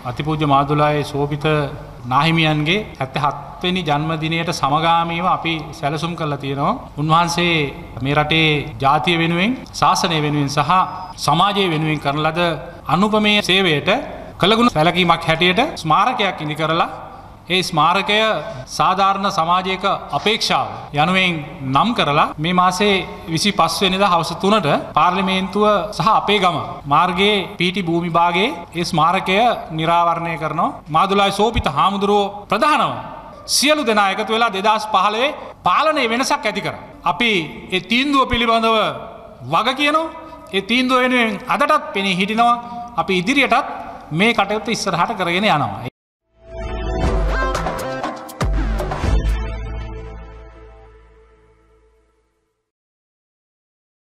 අතිපූජ්‍ය මාදුලායේ සෝභිත නාහිමියන්ගේ 77 වෙනි ජන්මදිනයට සමගාමීව අපි සැලසුම් කරලා තියෙනවා. උන්වහන්සේ මේ රටේ ජාතිය වෙනුවෙන්, ශාසනය වෙනුවෙන් සහ සමාජය වෙනුවෙන් කරන ලද අනුපමේය සේවයට කළගුණ සැලකීමක් හැටියට ස්මාරකයක් ඉදි කරලා ඒ ස්මාරකය සාධාරණ සමාජයක අපේක්ෂාව යනුවෙන් නම් කරලා මේ මාසේ 25 වෙනිදා හවස 3ට පාර්ලිමේන්තුව සහ අපේ ගම මාර්ගයේ පීටි භූමි භාගයේ ඒ ස්මාරකය නිරාවරණය කරනවා. මාදුලායි සෝපිත හාමුදුරුවෝ ප්‍රධානව සියලු දෙනා එකතු වෙලා 2015 පාලනයේ වෙනසක් ඇති කරා. අපි ඒ තීන්දුව පිළිබඳව වග කියනවා. ඒ තීන්දුව වෙනුවෙන් අදටත් පෙනී හිටිනවා. අපි ඉදිරියටත් මේ කටයුත්ත ඉස්සරහට කරගෙන යනවා.